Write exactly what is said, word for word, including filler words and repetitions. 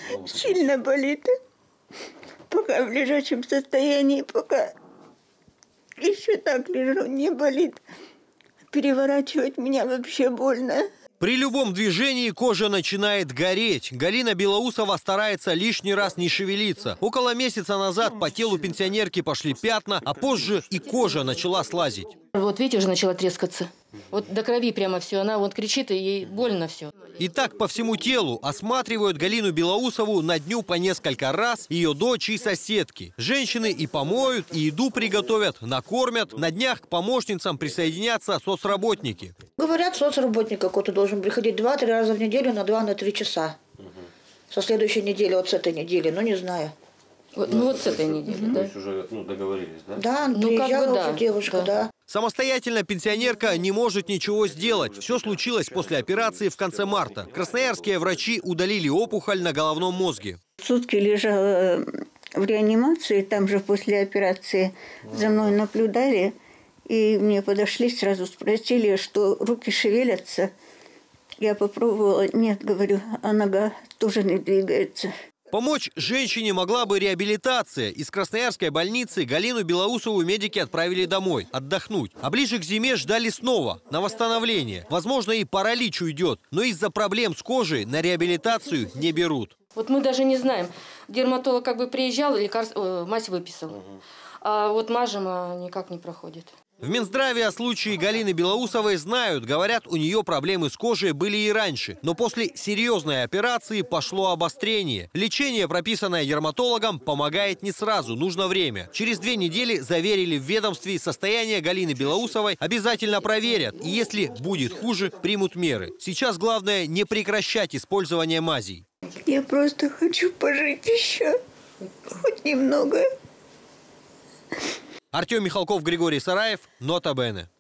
Сильно болит. Пока в лежачем состоянии, пока еще так лежу, не болит. Переворачивать меня вообще больно. При любом движении кожа начинает гореть. Галина Белоусова старается лишний раз не шевелиться. Около месяца назад по телу пенсионерки пошли пятна, а позже и кожа начала слазить. Вот видите, уже начала трескаться. Вот до крови прямо все. Она вот кричит, и ей больно все. И так по всему телу осматривают Галину Белоусову на дню по несколько раз ее дочь и соседки. Женщины и помоют, и еду приготовят, накормят. На днях к помощницам присоединятся соцработники. Говорят, соцработник какой-то должен приходить два-три раза в неделю на два-три часа. Угу. Со следующей недели, вот с этой недели, ну не знаю. Вот, ну вот с этой недели, угу. да? То есть уже ну, договорились, да? Да, ну, приезжала как бы, уже да, девушка, да. да. Самостоятельно пенсионерка не может ничего сделать. Все случилось после операции в конце марта. Красноярские врачи удалили опухоль на головном мозге. Сутки лежала в реанимации, там же после операции за мной наблюдали. И мне подошли, сразу спросили, что руки шевелятся. Я попробовала, нет, говорю, а нога тоже не двигается. Помочь женщине могла бы реабилитация. Из Красноярской больницы Галину Белоусову медики отправили домой, отдохнуть. А ближе к зиме ждали снова, на восстановление. Возможно, и паралич уйдет, но из-за проблем с кожей на реабилитацию не берут. Вот мы даже не знаем. Дерматолог как бы приезжал, лекарство, мазь выписал. А вот мажема никак не проходит. В Минздраве о случае Галины Белоусовой знают. Говорят, у нее проблемы с кожей были и раньше. Но после серьезной операции пошло обострение. Лечение, прописанное дерматологом, помогает не сразу, нужно время. Через две недели заверили в ведомстве, состояние Галины Белоусовой обязательно проверят. И если будет хуже, примут меры. Сейчас главное не прекращать использование мазей. Я просто хочу пожить еще. Хоть немного. Артем Михалков, Григорий Сараев, Нота Бене.